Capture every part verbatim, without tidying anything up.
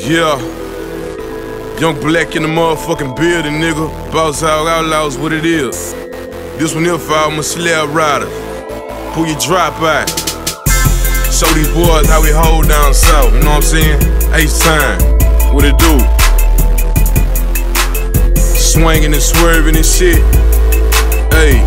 Yeah, Young Black in the motherfucking building, nigga. Boss Hog Outlaws, what it is. This one here for all my slab riders. Pull your drop out. Show these boys how we hold down south, you know what I'm saying? H-Time, what it do? Swinging and swerving and shit. Hey.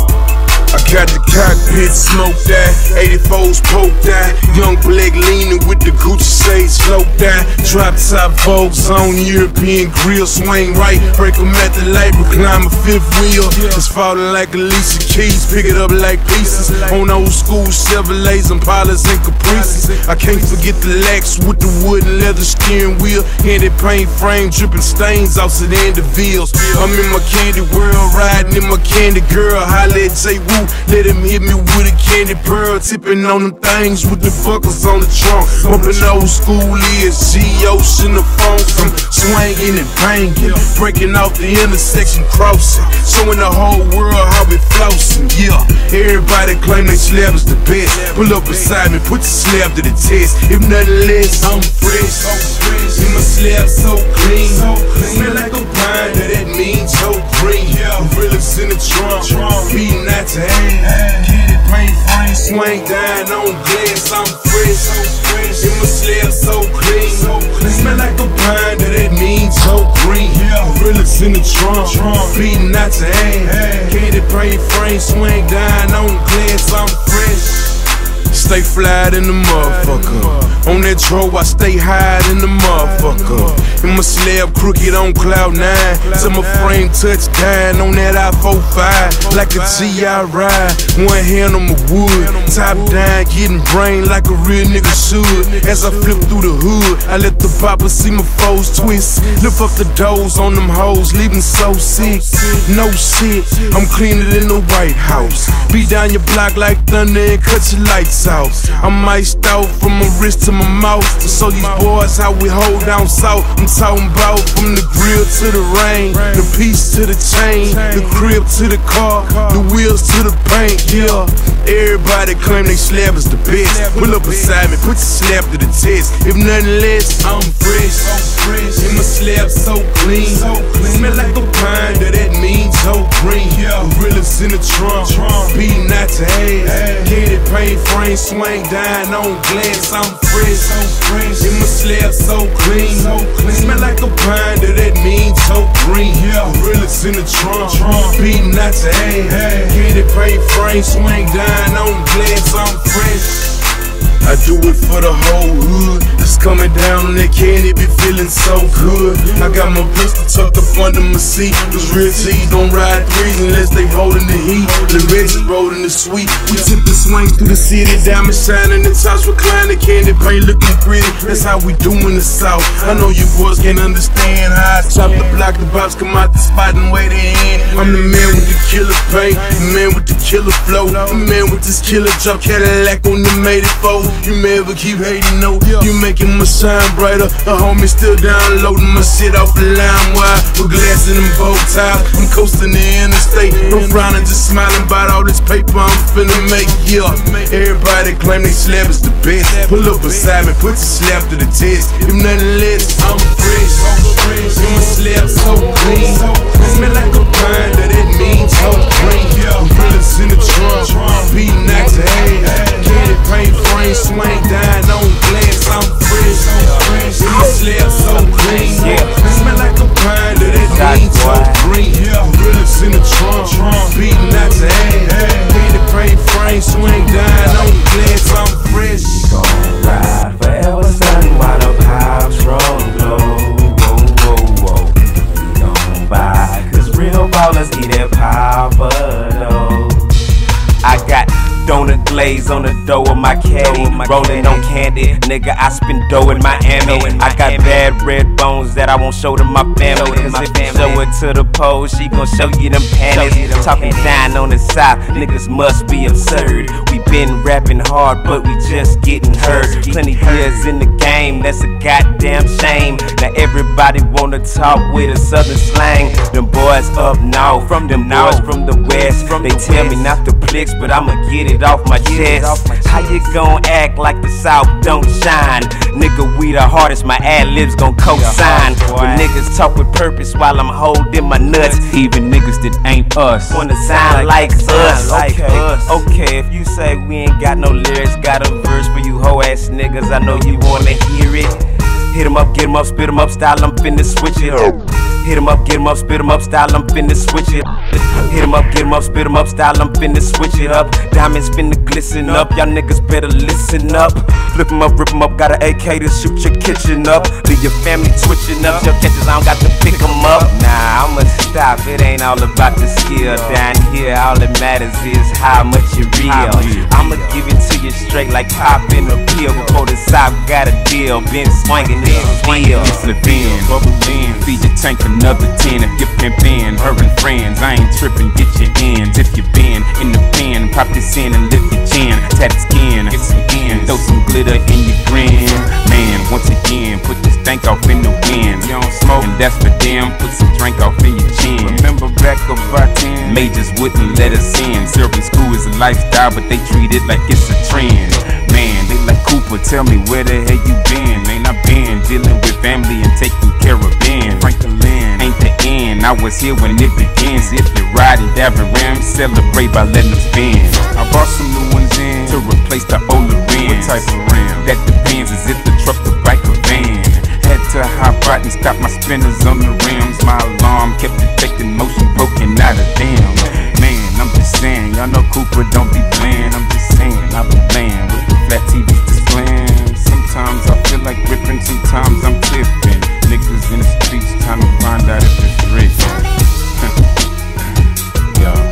I got the cockpit smoked out, eighty-fours poked out. Young Black leaning with the Gucci shades sloped out. Drop top Vogues on European grill, swing right, break them at the light, recline a fifth wheel. It's falling like Alicia Keys, pick it up like pieces. On old school Chevrolets, Impalas and Caprices. I can't forget the Lex with the wood and leather steering wheel. Handed paint frame, dripping stains off sedan DeVille's. I'm in my candy world, riding in my candy girl. Holla at J. Woo. Let him hit me with a candy pearl, tipping on them things with the fuckers on the trunk. Bumping old school E S G, ocean the phone. I'm swinging and banging, breaking off the intersection, crossing, showing the whole world how we flossing. Yeah, everybody claim they slab is the best. Pull up beside me, put your slab to the test. If nothing less, I'm fresh. And my slab so clean, smell like a pine, that means so green. Gorillas in the trunk, beating out to hand. Get it, paint frame, swing down on glass. I'm fresh, and my slab so clean. Smell like a pine, that means so green. Gorillas in the trunk, beating out to hand. Get it, paint frame, swing down on glass. I'm fresh. Stay fly in the motherfucker. On that drove, I stay high in the motherfucker. And my slab crooked on cloud nine. Till my frame touch down on that I forty-five. Like a G I ride, one hand on my wood. Top down, getting brain like a real nigga should. As I flip through the hood, I let the papa see my foes twist. Lift up the doors on them hoes, leaving so sick. No shit, I'm cleaner than the White House. Beat down your block like thunder and cut your lights out. I'm iced out from my wrist to my mouth. To show these boys how we hold down south. I'm talking about from the grill to the rain, the piece to the chain, the crib to the car, the wheels to the paint. Yeah, everybody claim they slab is the best. Pull up beside me, put your slab to the test. If nothing less, I'm fresh. And my slab so clean, smell like a pine, that means so green. Gorillas in the trunk, beating out to ass. Get it, paint frame, swing down on glass. I'm fresh, and my slab so clean. Smell like a pine, that means so green. Gorillas in the trunk, beating out to ass. Get it, paint frame, swing down on glass. I'm fresh. I do it for the whole hood. It's coming down on that candy, be feeling so good. I got my pistol tucked up under my seat. Cause real T's don't ride threes unless they holding the heat. The reds is rolling the sweet. We tip the swing through the city, diamond shining, the tops reclining, candy paint looking pretty. That's how we do in the south. I know you boys can't understand how I chop the block, the bops come out the spot and wait in. I'm the man with the killer paint, the man with the killer flow, the man with this killer drop Cadillac on the made it fold. You may ever keep hating, no, you making my shine brighter. A homie still downloading my shit off the line wide. With glass in them bow ties, I'm coasting the interstate. No frowning, just smiling about all this paper I'm finna make. Yeah, everybody claim they slab is the best. Pull up beside me, put your slab to the test. If nothing less, I'm fresh. And my slab so clean, smell like a pine, that means so green. Gorillas in the trunk, beating out to ass. Candy paint frame, swing down on glass. I'm fresh, and my slab so clean. Smell like a pine, that means so green. Gorillas in the trunk, beating out to ass. Candy paint frame, swing down on glass. I'm fresh. We gon' ride forever, son, while the pops roll low. Whoa, whoa, whoa. We gon' buy, cause real ballers eat that papa though. I got donut glaze on the dough of my caddy, rolling on candy. Nigga, I spend dough in Miami. I got bad red bones that I won't show to my family. Cause if you show it to the pole, she gon' show you them panties. Talking down on the south, niggas must be absurd. We been rapping hard, but we just getting hurt. Plenty years in the game, that's a goddamn shame. Now everybody wanna talk with a southern slang. Them boys up north, from them boys from the west. They tell me not to flex, but I'ma get it off my chest. How you gon' act like the South don't shine? Nigga, we the hardest, my ad-libs gon' co-sign. When niggas talk with purpose while I'm holding my nuts, even niggas that ain't us wanna sound like us. Okay, okay, if you say we ain't got no lyrics, got a verse for you hoe ass niggas, I know you wanna hear it. Hit 'em up, get 'em up, spit 'em up, style, I'm finna switch it up. Hit 'em up, get 'em up, spit 'em up, style, I'm finna switch it. Hit 'em up, get 'em up, spit 'em up, style, I'm finna switch it up. Diamonds finna glisten up, y'all niggas better listen up. Flip 'em up, rip 'em up, got an A K to shoot your kitchen up. Leave your family twitching up, your catches, I don't got to pick 'em up. Nah, I'ma stop, it ain't all about the skill. Down here, all that matters is how much you real. I'ma give it to you straight like poppin' a pill. Before the South got a deal, been swinging this wheel. It's Levin, bubble in, feed your tank another ten. If you're pimpin', her and friends, I ain't trippin', get your ends. If you been in the pen, pop this in and lift your chin. Tap skin, get some ends, throw some glitter in your grin. Man, once again, put this stank off in the wind. You don't smoke, and that's for them, put some drink off in your chin. Remember back about ten, majors wouldn't let us in. Serving school is a lifestyle, but they treat it like it's a trend. Man, they like Cooper, tell me where the hell you been. Man, I been dealing with family and taking care of Ben. Franklin ain't the end, I was here when it begins. If you're riding Davin Rams, celebrate by letting them spin. I brought some new ones in to replace the older rims. What type of rim? That depends, is it the truck, the bike, or van? Had to hop out and stop my spinners on the rims. My alarm kept detecting motion poking out of them. Man, I'm just saying, y'all know Cooper don't be playing. I'm just saying, I be playing with the flat T Vs displaying. Sometimes I feel like ripping, sometimes I'm tipping. Niggas in the streets trying to find out if it's rich. Yeah.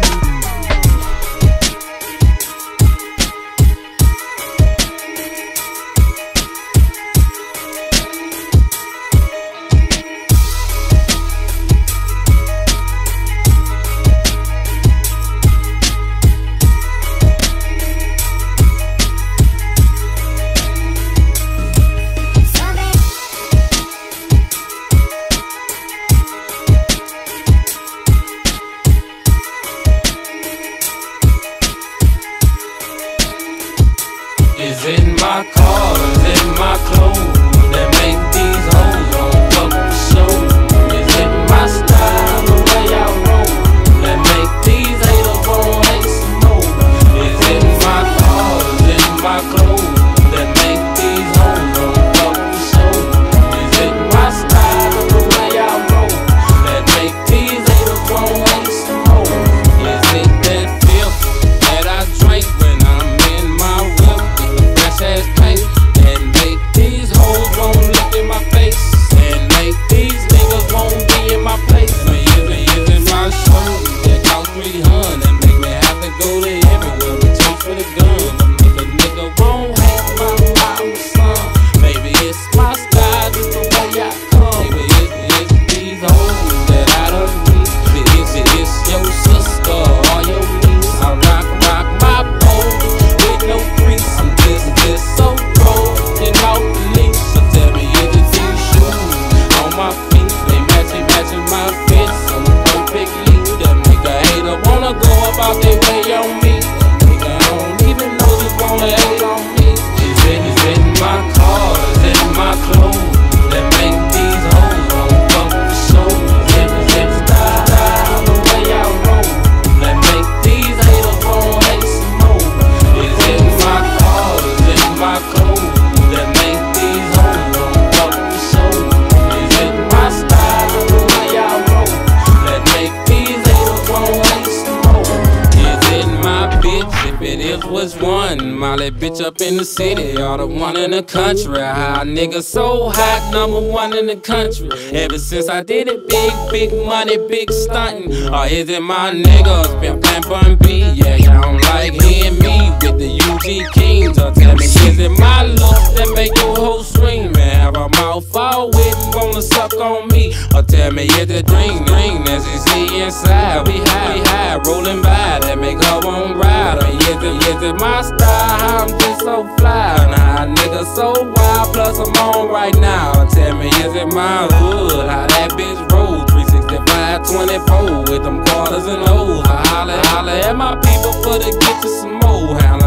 Is it my car, is it my clothes that make these hoes on fuck the show? Is it my style, the way I roll, that make these haters gon' hate some more? Is it my car, is it my clothes that make these hoes on fuck the show? Is it my style, the way I roll, that make these haters gon' hate some more? Is it that filth that I drink when I'm in my whip? Ass paint and make these hoes won't look in my face, and make these niggas won't be in my place. Man, is it, is it my show that cost three hundred and make me have to go to everywhere to chase for the gun? To make a nigga won't hate my mama son. Maybe it's my style, just the way I come. Maybe it's, it's these hoes that I done meet. It's, it's, it's your sister or your niece. I rock, rock my pole with no grease. I'm just, just so cold and off the leash. So tell me, is it these shoes on my feet? They matching, matching my fits so perfectly. That make a hater wanna go about their way on me. Nigga, I don't even know, just wanna hate on me. Is it, is it my car? Is it my clothes that make these hoes on fuck the show? Is it, is it style, the way I roll, that make these haters gon' hate some more? Is it my car? Is it my clothes that make these hoes on fuck the show? Is it my style, the way I roll, that make these haters gon' hate some more? Is it my bitch? If it is, was one Molly bitch up in the city, or the one in the country? How nigga so hot, number one in the country. Ever since I did it big, big money, big stuntin'. Or is it my niggas been Pampa B? Yeah, y'all don't like hearing me with the U G Kings. Or tell me, is it my looks that make your whole scream and have a mouth all wet and wanna suck on me? Or tell me, is it dream, dream as you see inside? We high, we high, rolling by that make her won't ride. Or is it, is it my style? How I'm just so fly, nah, nigga so wild. Plus I'm on right now. Tell me, is it my hood? How that bitch roll? three sixty-five, twenty-four with them quarters and O's. I holla, holla at my people for to get you some more. Handling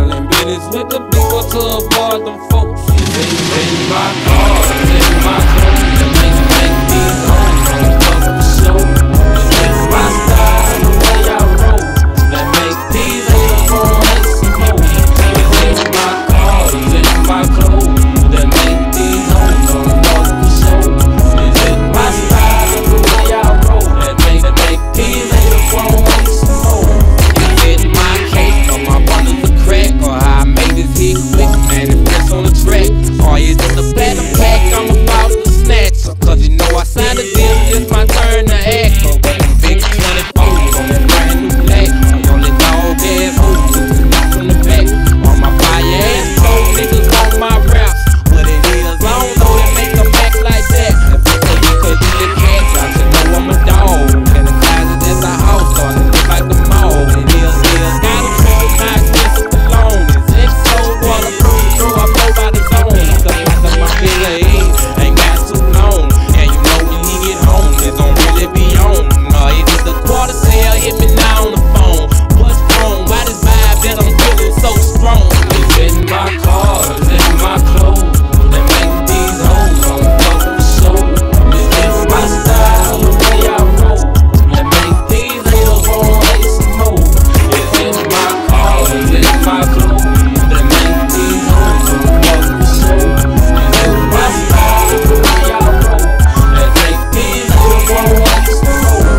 business with the people to avoid them folks. It's in my car, it's in my clothes that make, make these hoes don't fuck for show. It's in my style, the way I roll that make these haters wanna hate some more. It's in my car, it's in my clothes that make these hoes don't fuck for show. It's in my style, the way I roll that make, that make these haters wanna hate some more. It's in my cake, or my bundles of crack, or how I made this hit quick, man, it's fresh on the track. Or is it the platinum pack I'm about to snatch? Cause you know I signed a deal, it's my turn to act. But when the big twenty-fours on that brand new black, I only dog ass hoes not from the back. All my fire ass cold niggas on my raps. What it is, I don't know, they make them act like that. Cause you could do the cat, I should know I'm a dog. And the closet is a house, starting to look like the mall. It is, is, got a trouble, not just alone. It's exo, waterproof, so I blow by the zone. Cause my figure eight ain't got too long. And you know when he get home, it's gon' really be on. No, it is the quarter sale, hit me now on the phone. What's wrong? Why this vibe that I'm feeling so strong? It's in my car, it's in my clothes that make these hoes don't fuck for show. It's in my style, the way I roll that make these haters wanna hate some more. It's in my car, it's in my clothes that make these hoes don't fuck for show. It's in my style, the way I roll that make these haters wanna hate some more.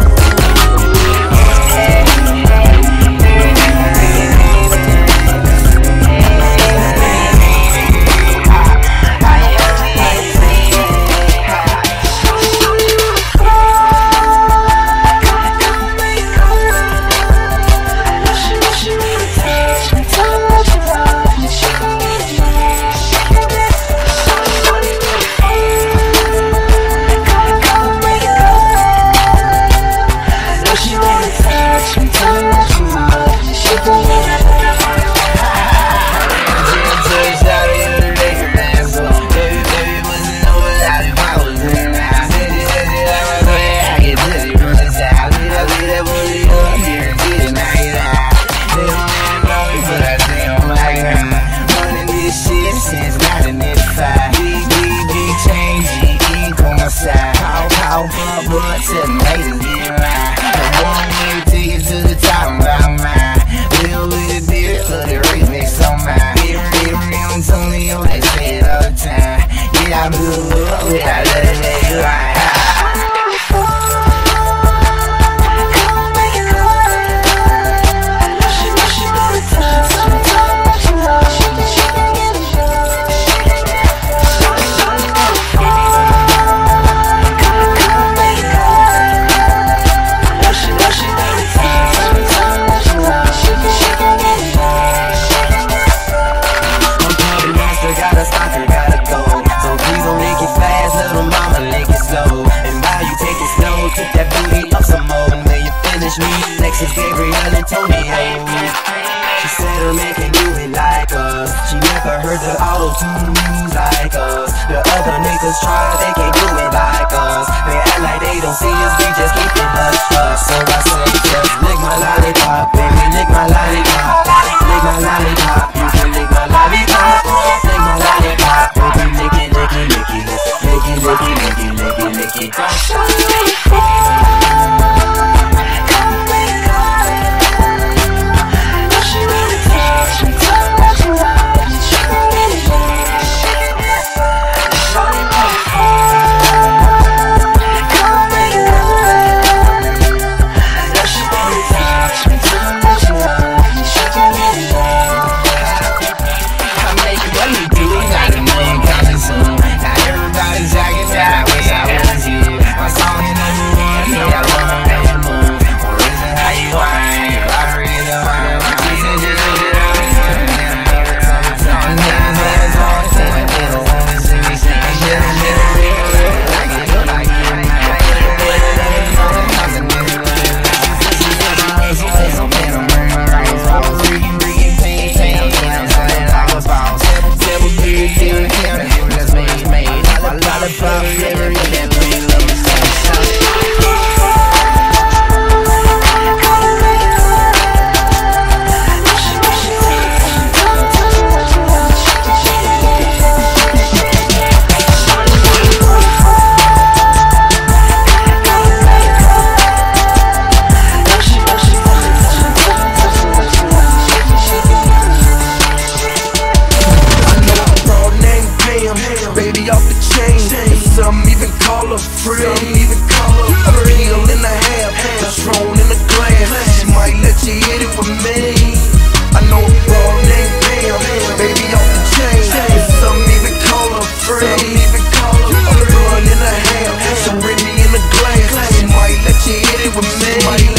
baby off the chain. And some even call her free. Even call her a pill and a half, Patron in a glass. She might let you hit it with me. I know a broad named Pam, baby off the chain. And some even call her free. Even call her a blunt in a half, some Remy in a glass. She might let you hit it with me.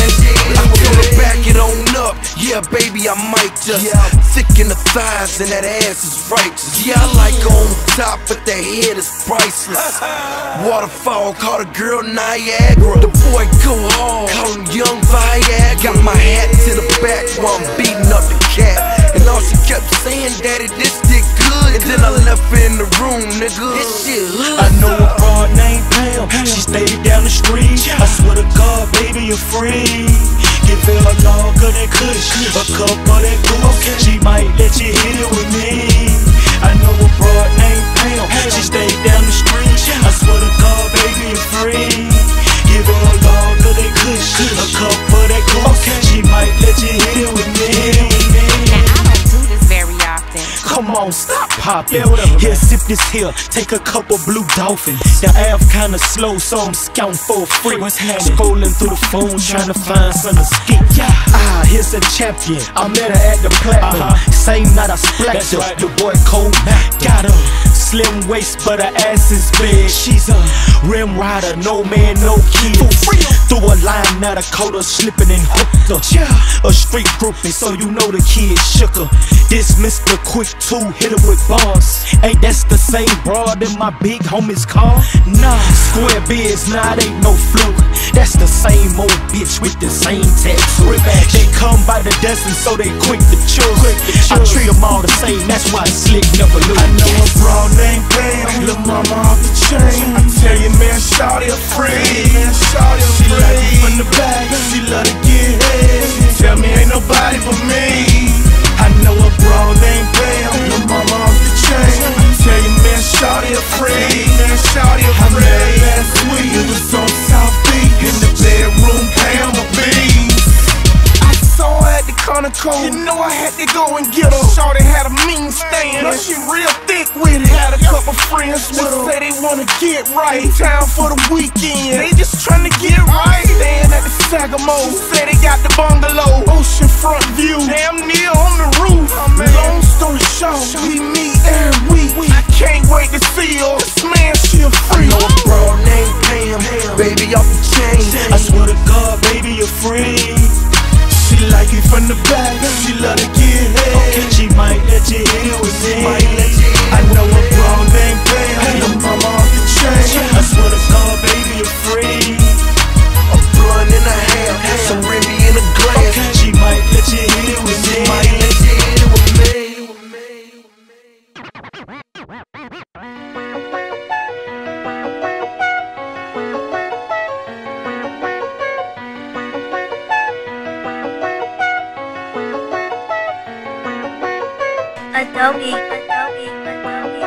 I feel her back it on up. Yeah, baby, I might just thick in the thighs and that ass is righteous. Yeah, I like her on top, but that head is priceless. Waterfall, call the girl Niagara. The boy go hard, call him Young Viagra. Got my hat to the back while I'm beating up the cat. And all she kept saying, daddy, this dick good. And then I left her in the room, nigga. This shit hood. I know a broad named Pam, she stayed down the street. I swear to God, baby, you're free. Give her a longer than kush, a cup of that goose. She might let you hit it with me. I know a broad named Pam, she stayed down the street. I swear to God, baby, you're free. Give her a longer than kush, a cup of that goose. She might let you hit it with me. Now I don't do this very often. Come on, stop popping. Here, sip this here. Take a couple blue dolphins. The app kinda slow, so I'm scouting for a free. Scrolling through the phone, trying to find something to skip. Ah, here's a champion. I met her at the platinum. Uh-huh. Same night I splashed her. Right. The boy cold got her. Slim waist, but her ass is big. She's a rim rider, no man, no kids. Through a line, now the coda slipping and hooked her. A street groupie, so you know the kid shook her. This Mister Quick two hit her with bars. Ain't that's the same broad in my big homie's car? Nah, square biz, nah, it ain't no fluke. That's the same old bitch with the same tattoo. They come by the dozen, so they quick to choose. I treat them all the same, that's why slick never lose. I know a broad named Pam, lil' mama off the chain. I tell you, man, shawty a freak. She like it from the back, she love to get head. Tell me ain't nobody but me. I know a broad named Pam, lil' mama off the chain. I tell you, man, shawty a freak. Shawty a freak. I met her last week, it was on South Beach. In the bedroom, Pam a beat. I saw her at the corner coat, you know I had to go and get her. Shawty had a mean stand, but she real thick with it. Had a couple friends with her, say they wanna get right. In town for the weekend, they just tryna get right. Staying at the Sagamore, say they got the bungalow, ocean front view, damn near on the roof. Long story short, we meet every week. I can't wait to see her. This man, she a freak. I know a broad named Pam, baby off the chain. I swear to God, baby, you're free. She like it from the back, she love to get head. She might let you hit it with me. I know a broad named Pam, lil' mama off the chain. I swear to God, baby, you're free. A blunt in a half, some Remy in a glass. She might let you hit it with me. Might let you hit it with me. Adobe, Adobe, Adobe,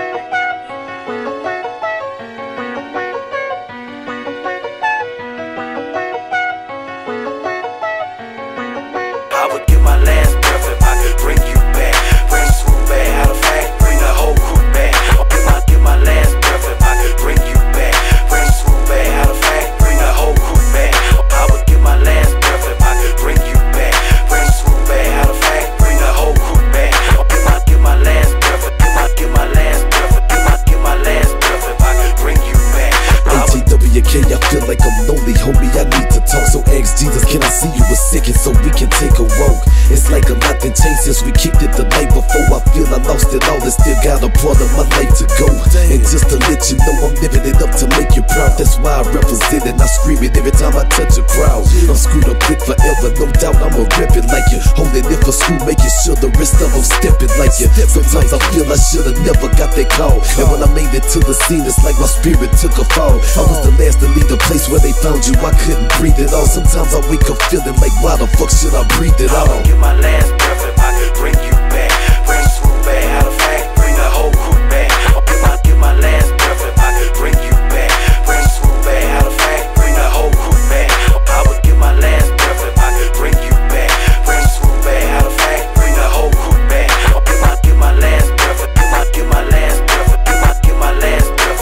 I would give my last breath if I could bring you back. Bring swoop back, out of fact, bring the whole crew back. I'll give my, give my last breath if I could bring you back. Bring swoop back, out of fact, bring the whole crew back. I would give my last breath if I could bring you back. Bring swoop back, out of fact, bring the whole crew back. I'll give my, give my last breath, give my, give my last breath, give my, give my last breath if I could bring you back. A T W K, I feel like I'm lonely, homie, I need to talk. So ask Jesus, can I see you a second so we can take a walk? It's like a lot done changed since we kicked it the night before. I feel I lost it all and still got a part of my life to go. And just to let you know I'm living it up to make you proud. That's why I represent it, I scream it every time I touch a crowd. I'm screwed up quick forever, no doubt I'ma rip it like you. Holding it for school, making sure the rest of them stepping like you. Sometimes I feel I should've never got that call. And when I made it to the scene, it's like my spirit took a fall. I was the last to leave the place where they found you, I couldn't breathe it all. Sometimes I wake up feeling like, why the fuck should I breathe it all? I'll give my last breath if I could bring you back. Bring swoop back, out of fact, bring the whole crew back. I'll give my, give my last breath if I could bring you back. Bring swoop back, out of fact, bring the whole crew back. I would give my last breath if I could bring you back. Bring swoop back, out of fact, bring the whole crew back. I'll give my, give my last breath, give my, give my last breath, give my, give my last breath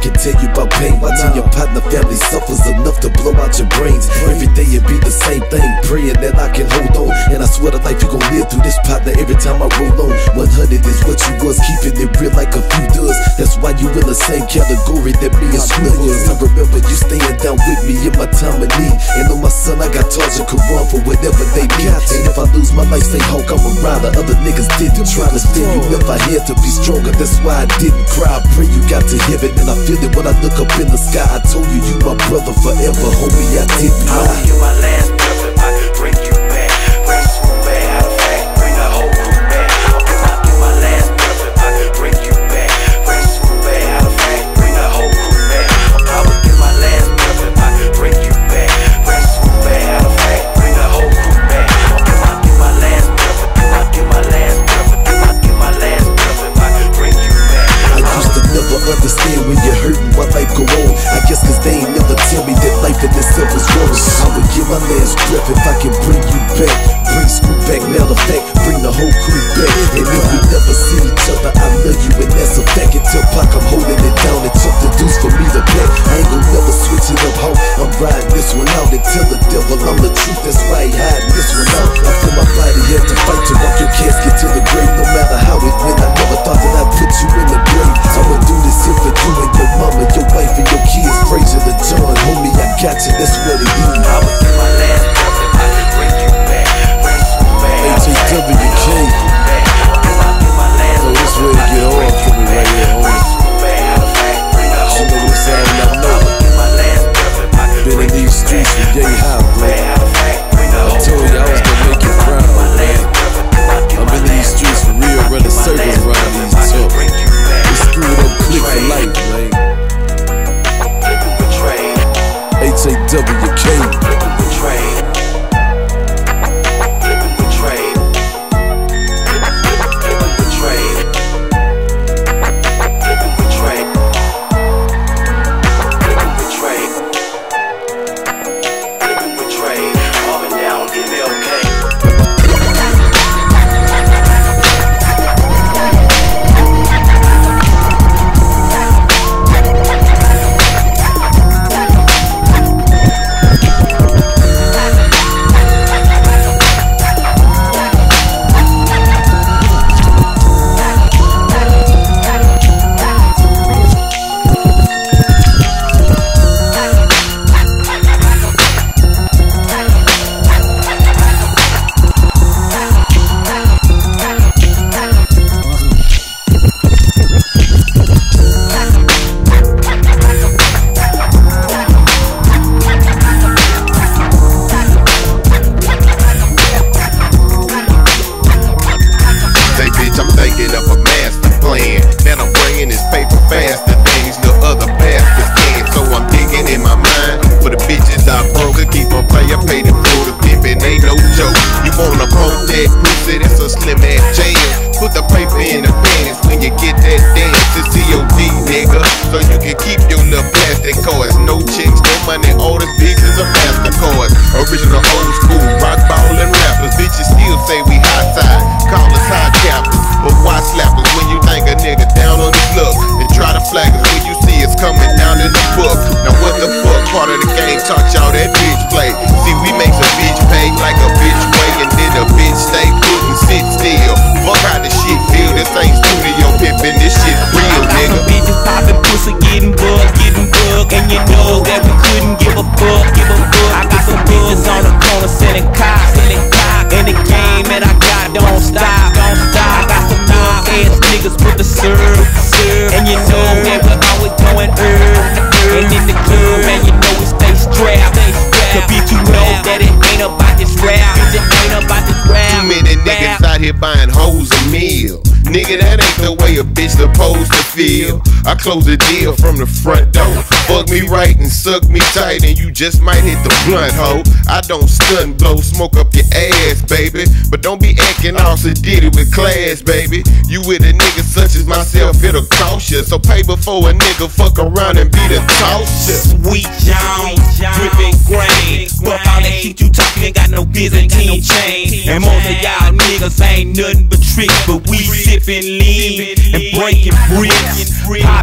can tell you about pain. Watching your partner family suffers enough to blow out your brains. Every day it be the same thing, praying that I can hold on. And I swear to life you gon' live through this partner every time I roll on. One hundred is what you was, keeping it real like a few does. That's why you in the same category that me and Slim was. I remember you staying down with me in my time of need. And on my son I got Taj and Quran for whatever they need. And if I lose my life, say Hulk, I'm a rider. Other niggas didn't try to stand you. If I had to be stronger, that's why I didn't cry. I pray you got to heaven, and I feel it when I look up in the sky. I told you you my brother forever, homie, I didn't lie. I'll give my last breath if I could bring you back. Bring swoop back, out of fact, bring the whole crew back. I'll give my, give my last breath if I could bring you back. Bring swoop back, out of fact, bring the whole crew back. I would give my last breath if I could bring you back. Bring swoop back, out of fact, bring the whole crew back. I'll give my, give my last breath if I give my last breath if I give my last breath if I could bring you back. I used to never understand when you're hurting why life go on. I guess cause they ain't never tell me that life in itself is wrong. I would give my last breath if I can bring you back. Bring Scoop back, matter of fact, bring the whole crew back. And if we never see each other, I love you and that's a fact. Until Pac, I'm holding it down. It took the deuce for me to back. I ain't gon' never switch it up, ho. I'm riding this one out and tell the devil I'm the truth. That's why he hiding this one out. I feel my body had to fight to walk your casket to the grave. No matter how it went, I never thought that I'd put you in the grave. I'ma do this here for you and your mama, your wife and your kids. Praise you to John, homie, I got you, that's what it is. I would give my last breath if I could bring you back. Bring swoop back, H A W K. So this way to get off for me right here, homie. You know this sound I know. Been in these streets for yay high, bro. I told you I was gonna make you proud, man. I'm in these streets for real, running circles around these tups. We screw it up, click for life, man. H A W K. Buying hoes a meal. Nigga, that ain't the way a bitch supposed to feel. I close the deal from the front door. Fuck me right and suck me tight, and you just might hit the blunt, ho. I don't stun, blow smoke up your ass, baby. But don't be acting all sedity with class, baby. You with a nigga such as myself, it'll cost you. So pay before a nigga fuck around and be the tosser. Sweet John, dripping grain. Fuck all that shit you talking, ain't got no Byzantine chain. And most of y'all niggas ain't nothing but tricks, but we sippin' lean and breaking bricks. Poppin'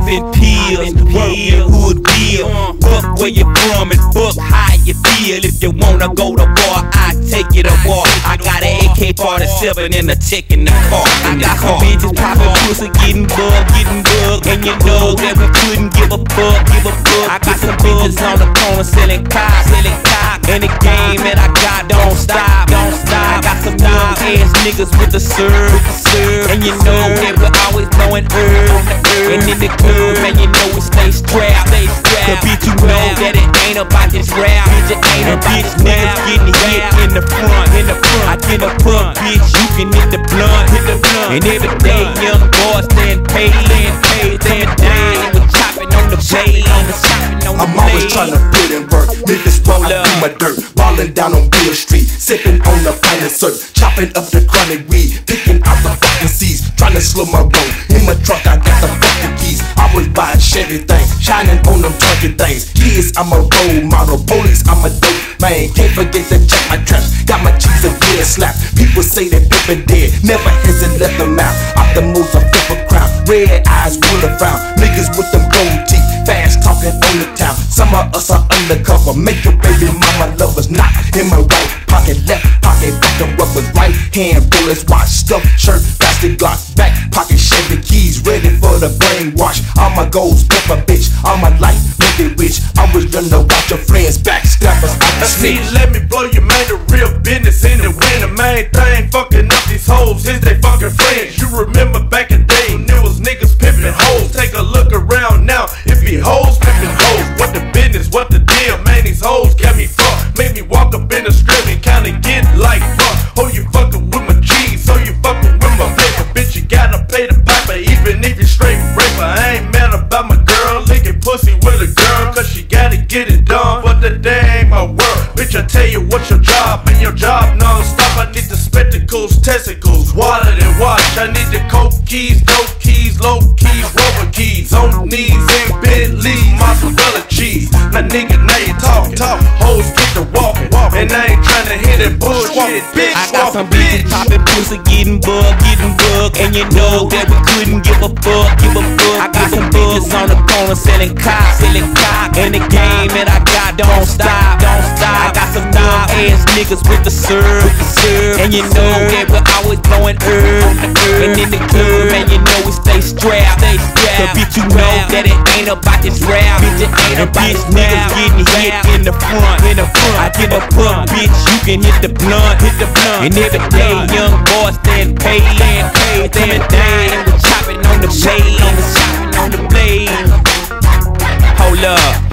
popping pills, working hood deal. Fuck where you from and fuck how you feel. If you wanna go to war, I take you to war. I got an A K forty-seven and a tech in the car. I got some bitches popping pussy, getting bugged, getting bugged. And you know that we couldn't give a fuck, give a fuck. I got some bitches on the corner selling cars, selling cars. And the game that I got don't stop, don't stop. I got some young ass niggas with the serve, with the serve. And you know that we always blowing herb. And in the club, man, you know we stay strapped, stay strapped. Cause bitch, you know that it ain't about this rap. Bitch, it ain't about this niggas getting hit in the front, in the front. I get a pump, bitch, you can hit the blunt, hit the blunt. And every day, young boys stand paid, stand paid, stand down. And we chopping on the blade, on the chopping on the I'm always trying to put in work. Niggas roll up through my dirt, ballin' down on Beale Street, sipping on the finest syrup, chopping up the chronic weed, picking out the fucking seeds, trying to slow my roll. In my truck, I got the fucking keys. Always buying Chevy things, shining on them junky things. Kids, I'm a role model. Police, I'm a dope man. Can't forget to check my traps. Got my cheeks a dead slap. People say that Pippa dead, never hasn't left them out. Optimals a flipper crown, red eyes with a frown. Niggas with them gold teeth, fast talking on the town. Some of us are undercover. Make your baby mama lovers not in my right pocket, left pocket, got the rubbers, right hand bullets, watch, stuff, shirt, plastic Glock, back pocket, Chevy keys, ready for the brainwash. All my goals, pepper bitch, all my life, make it rich. I was gonna watch your friends, backstabbers, I can see, let me blow your man, the real business in the win. The main thing, fucking up these hoes, is they fucking friends. You remember back in the day, when there was niggas pimping hoes. Take a look around now, it be hoes pimping hoes. What the business, what the deal, man, these hoes got me fucked. Made me walk up in the strip and kinda get like fuck. Oh, you fucking with my cheese, so you fucking with my paper. Bitch, you gotta pay the piper, even if you straight raper. I ain't mad about my girl, licking pussy with a girl, cause she gotta get it done, but that day ain't my world. Bitch, I tell you what's your job, and your job non-stop. I need the spectacles, testicles, water and watch. I need the coke keys, dope keys, low keys, rubber keys, on knees and Bentley, mozzarella cheese. Now nigga, now you talking, talk. Hoes get to walking, and I ain't tryna hear that bullshit, bitch. I got some bitches popping pussy, getting bugged, getting bugged. And you know that we couldn't give a fuck, give a fuck. I got some bitches on the corner selling cock, selling cock. And the game that I got don't stop, don't stop. I got some young ass niggas with the serve, with the serve. And you know that we always blowing herb. And in the club, man, you know we stay strapped, stay strapped. Cause bitch, you know that it ain't about this rap. Bitch, it ain't about this niggas getting hit in the front, in the front. I get a pump, bitch, you can hit the blunt, hit the blunt. And every day, young boys stand paid, stand paid, stand down. And we chopping on the blade, on the chopping on the blade. Hold up.